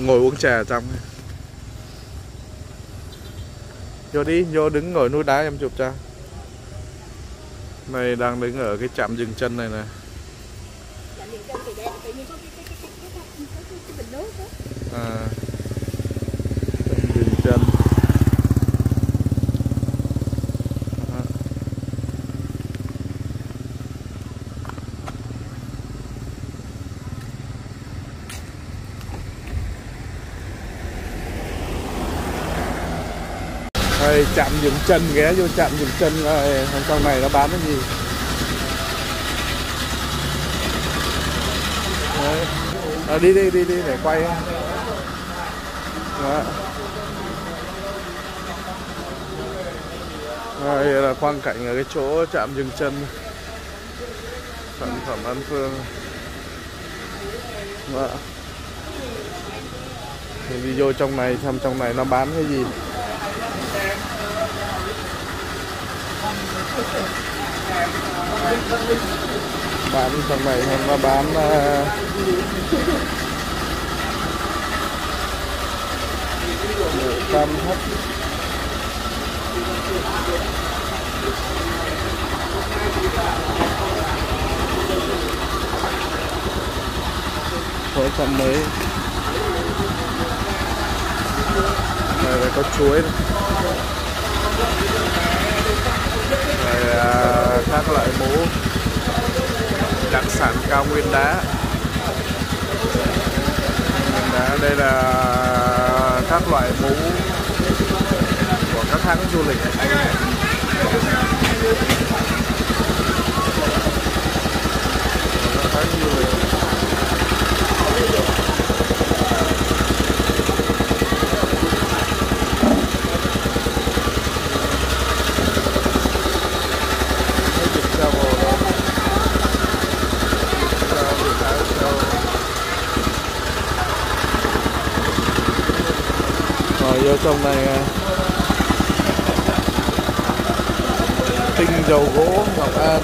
ngồi uống trà ở trong. Vô đi, vô đứng ngồi núi đá em chụp cho. Này đang đứng ở cái trạm dừng chân này nè. À, dừng chân. Đây, chạm dừng chân, ghé vô chạm dừng chân trong này nó bán cái gì. Đấy. Đi để quay. Đó. Đây là quang cảnh ở cái chỗ chạm dừng chân. Sản phẩm An Phương. Đó. Mình đi vô trong này xem trong này nó bán cái gì. Bán trong này nó bán cam thấp. Thôi trăm mấy. Đây là có chuối này. Đây, các loại mũ đặc sản cao nguyên đá. Đây là các loại mũ của các hãng du lịch. Các hãng du lịch. Vô trong này tinh dầu gỗ Ngọc An.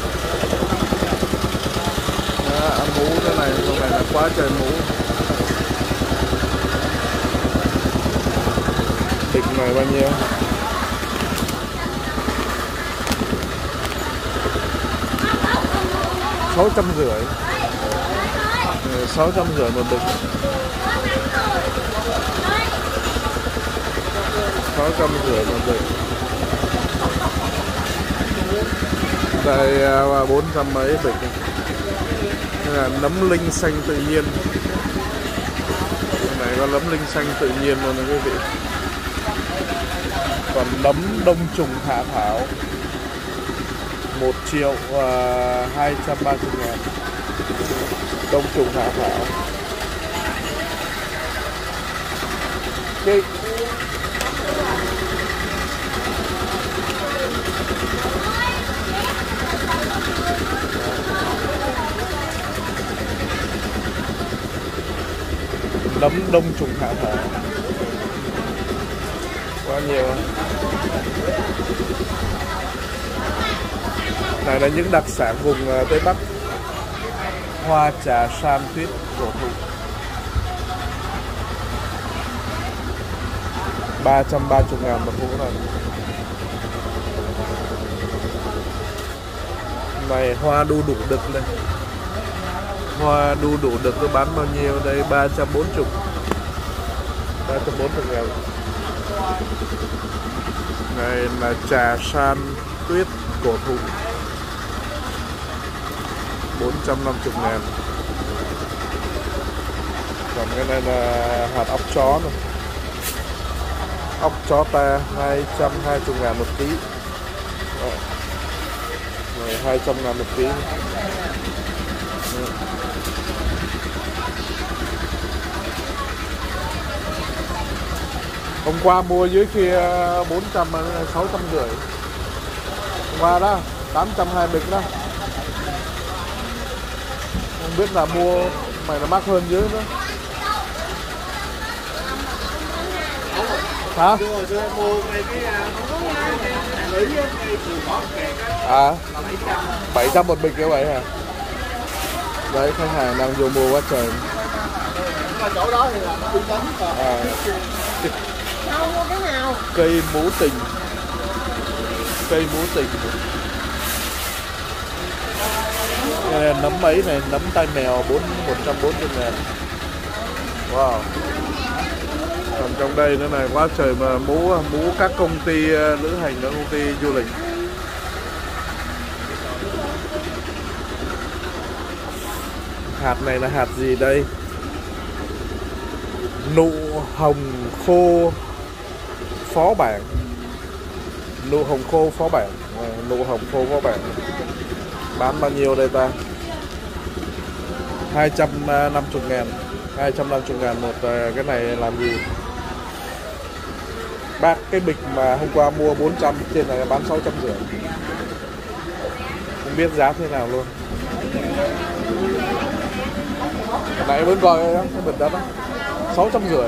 Đó, mũ thế này, trong này là quá trời mũ. Bịch này bao nhiêu? 650. 650 một bịch. 650 một bịch. Đây 400 mấy bịch. Đây là nấm linh xanh tự nhiên. Cái này có nấm linh xanh tự nhiên luôn đó quý vị. Còn nấm đông trùng hạ thảo 1.230.000. Đông trùng hạ thảo. Cái nấm đông trùng hạ thảo quá nhiều. Này là những đặc sản vùng Tây Bắc. Hoa trà san tuyết cổ thụ 330.000 một hũ này. Này hoa đu đủ đực này. Hoa đu đủ đực có bán bao nhiêu đây? 340. 340.000. Này là trà san tuyết cổ thụ 450.000. Còn cái này là hạt óc chó này. Óc chó ta 220.000 một ký. Rồi 200.000 một ký. Hôm qua mua dưới kia 400 mà 650. Hôm qua đó 820 bịch đó. Không biết là mua mày nó mắc hơn dưới nữa. Hả? À 700 một bịch như vậy hả? Đấy khách hàng đang vô mua quá trời. chỗ đó thì là nó uy tín. Không mua cái nào. Cây mũ tình. Cây mũ tình. Nấm ấy này, nấm tai mèo 140.000. Wow. Còn trong đây nữa này, quá trời mà mũ các công ty lữ hành, các công ty du lịch. Hạt này là hạt gì đây? Nụ hồng khô phó bản. Nụ hồng khô phó bản. Nụ hồng khô phó bản. Bán bao nhiêu đây ta? 250.000. 250.000 một cái này làm gì? Bác cái bịch mà hôm qua mua 400 trên này bán 650. Không biết giá thế nào luôn. Cái này vẫn coi cái bịch đó 650.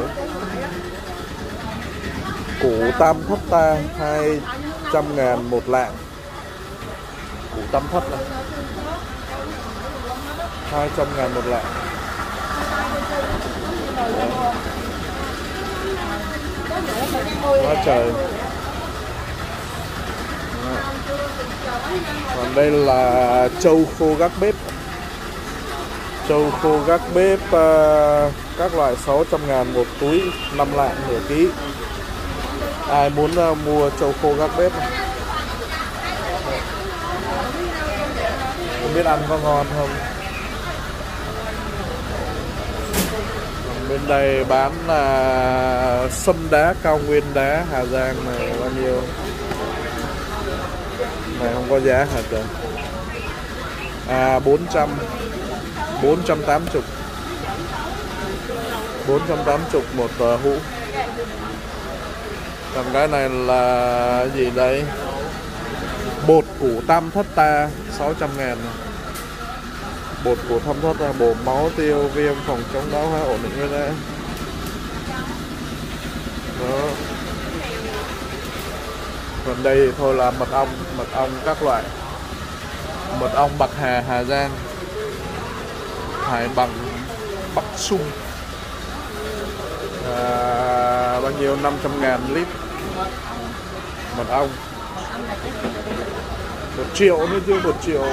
Củ tam thất ta 200.000 một lạng. Củ tam thất này 200.000 một lạng. Quá trời. Còn đây là trâu khô gác bếp. Trâu khô gác bếp các loại 600.000 một túi, 5 lạng nửa ký. Ai muốn mua trâu khô gác bếp này? Không biết ăn có ngon không? Bên đây bán là sâm đá cao nguyên đá Hà Giang này bao nhiêu? Này không có giá hả trời? 480. 480 một hũ. Còn cái này là gì đây? Bột củ tam thất ta 600.000 này. Bột củ tam thất là bổ máu, tiêu viêm, phòng chống lão hóa, ổn định với đấy. Đó. Còn đây thôi là mật ong các loại. Mật ong Bạc Hà Hà Giang, Hải Bằng Bắc Sung, bao nhiêu 500.000 lít mật ong. 1 triệu nữa chứ, 1 triệu.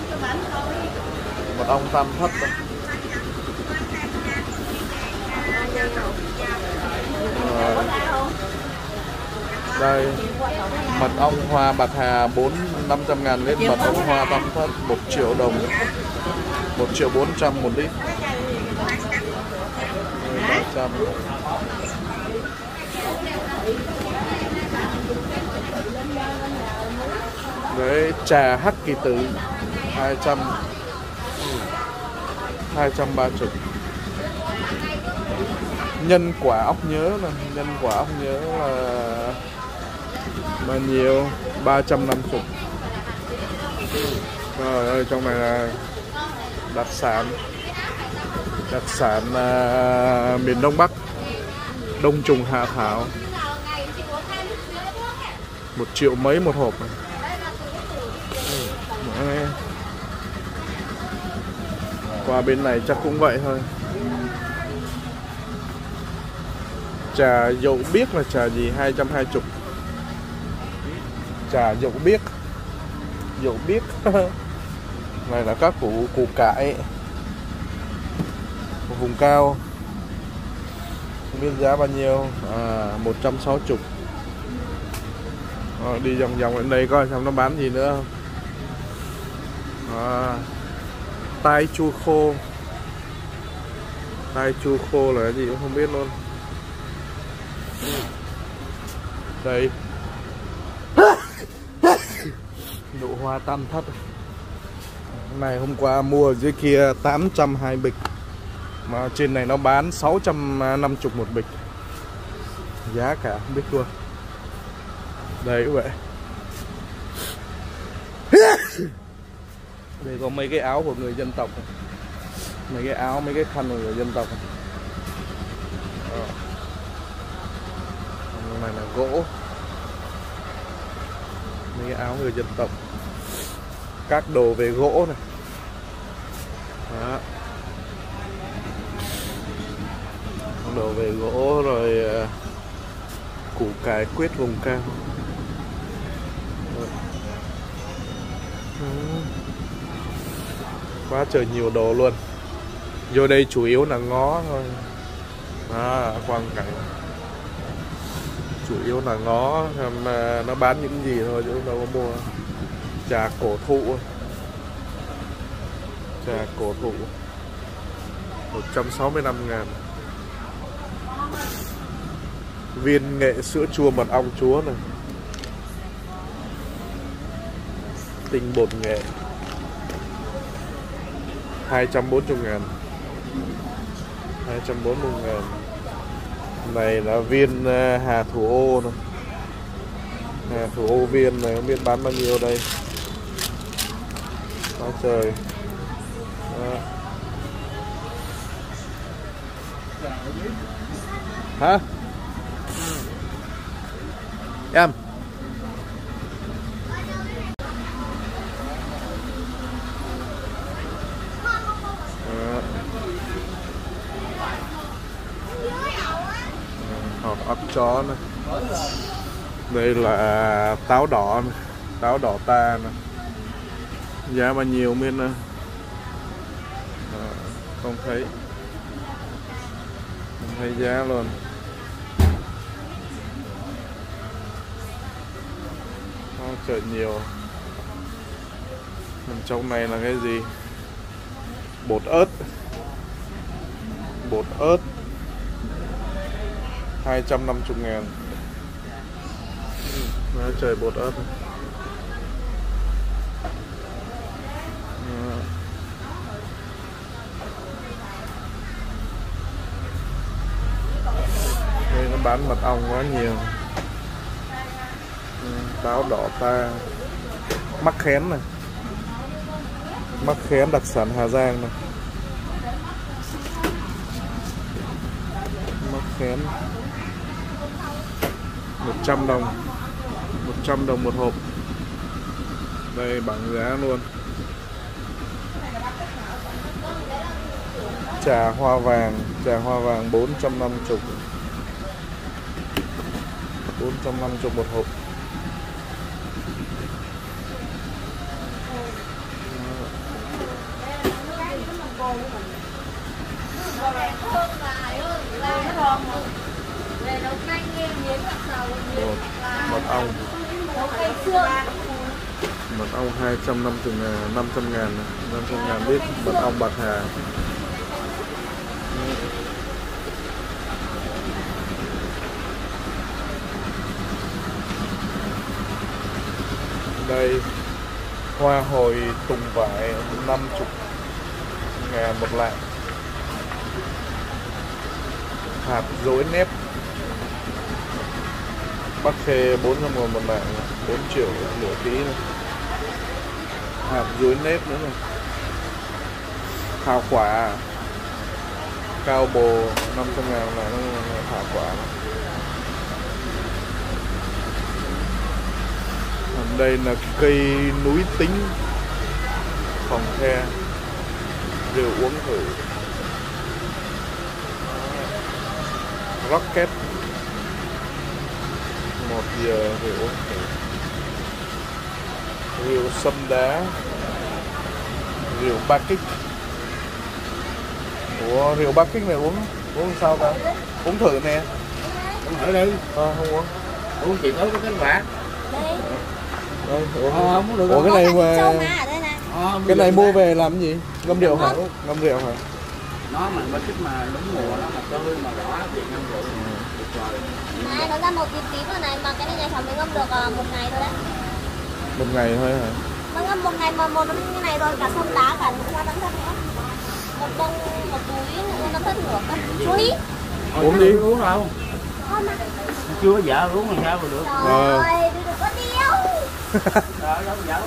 Mật ong tam thất đó. Đây mật ong hoa Bạc Hà 500.000 lít, mật ong hoa tam thất 1 triệu đồng, 1.400.000 một lít. 300. Đấy, trà Hắc Kỳ Tử 230. Nhân quả ốc nhớ nè, nhân quả ốc nhớ là bao nhiêu? 350. Trời ơi, trong này là đặc sản miền Đông Bắc, đông trùng hạ thảo. 1 triệu mấy một hộp này. Qua bên này chắc cũng vậy thôi. Trà dậu biếc là trà gì? 220. Trà dậu biếc. Dậu biếc. Này là các củ cải vùng cao. Không biết giá bao nhiêu. 160. Đi vòng vòng đến đây coi xem nó bán gì nữa không. Tai chua khô. Tai chua khô là cái gì cũng không biết luôn. Đây. Nụ hoa tam thất. Này hôm qua mua ở dưới kia 820 bịch. Mà trên này nó bán 650 một bịch. Giá cả không biết luôn. Đấy vậy. Đây có mấy cái áo của người dân tộc. Mấy cái áo, mấy cái khăn của người dân tộc. Này là gỗ. Mấy cái áo người dân tộc. Các đồ về gỗ này. Đó. Đổ về gỗ rồi củ cải quyết vùng cao. Quá trời nhiều đồ luôn. Vô đây chủ yếu là ngó thôi. Quang cảnh chủ yếu là ngó, mà nó bán những gì thôi chứ đâu có mua. Trà cổ thụ, trà cổ thụ 165.000. Viên nghệ sữa chua mật ong chúa này, tinh bột nghệ 240.000. 240.000. Này là viên hà thủ ô này. Hà thủ ô viên này không biết bán bao nhiêu đây. Quá trời. Đó. Hả? Em hột ốc chó này. Đây là táo đỏ này. Táo đỏ ta này. Giá bao nhiêu bên này? Không thấy. Không thấy giá luôn. Trời nhiều. Trong này là cái gì? Bột ớt. Bột ớt 250.000. Trời bột ớt. Đây nó bán mật ong quá nhiều. Táo đỏ ta. Mắc khén này. Mắc khén đặc sản Hà Giang này. Mắc khén 100 đồng. 100 đồng một hộp. Đây bảng giá luôn. Trà hoa vàng. Trà hoa vàng 450. 450 một hộp. Mật ong. Mật ong 250.000, 500.000, 500.000 lít mật ong Bạc Hà. Đây hoa hồi tùng vải 50.000 một lạng. Hạt dối nếp Bắc Khê 400.000 một lạng, 4 triệu nửa ký này. Hạt dối nếp nữa này. Thảo quả cao bồ 500.000 là thảo quả này. Đây là cây núi tính Phòng The. Rượu uống thử. Rocket 1 giờ rượu uống thử. Rượu sâm đá. Rượu ba kích. Ủa rượu ba kích này uống sao ta? Uống thử nè. Uống thử đi. Không uống. Uống chỉ có cái quả. Ủa cái này mà cái này mua về làm gì? Ngâm rượu hả? Ngâm rượu hả? Nó mà thích mà đúng mùa nó mà tươi mà đỏ thì ngâm rượu tuyệt vời. Này nó ra một tí vào này mà cái này nhà cháu mới ngâm được 1 ngày thôi đấy. 1 ngày thôi hả? Nó ngâm 1 ngày mà một nó như này rồi, cả sâm đá cả hoa đắng thân nữa. Một bông một túi nó thất nữa cơ. Chú ý. Uống đi. Uống đâu? Chưa vợ uống làm sao mà được. Rồi, đừng có điêu. Rồi đâu vợ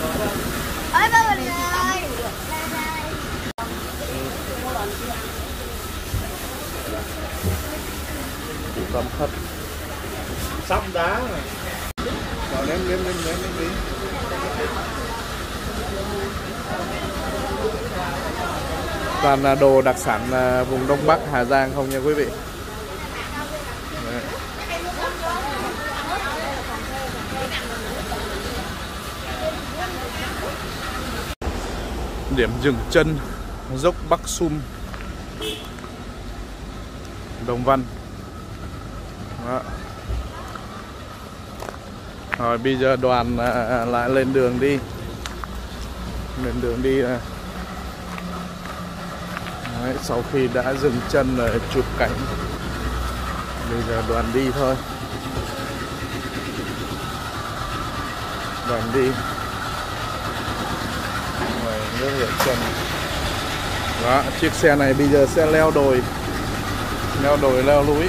ơi ba mình ơi. Sắp đá này. Rồi ném đi. Toàn là đồ đặc sản vùng Đông Bắc Hà Giang không nha quý vị. Đấy. Điểm dừng chân dốc Bắc Sum, Đồng Văn. Đó. Rồi bây giờ đoàn lại lên đường đi. Đấy, sau khi đã dừng chân rồi chụp cảnh, bây giờ đoàn đi thôi. Đoàn đi ngoài nước Hiện Trần. Đó, chiếc xe này bây giờ sẽ leo đồi leo núi.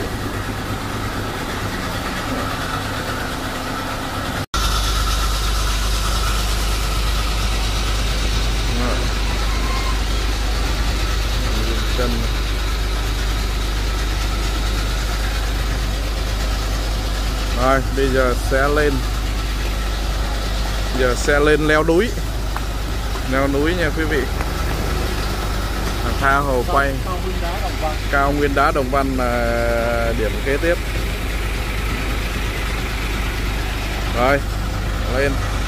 Chân. Rồi bây giờ sẽ lên leo núi nha quý vị. Tha hồ quay cao nguyên đá Đồng Văn là điểm kế tiếp. Rồi lên.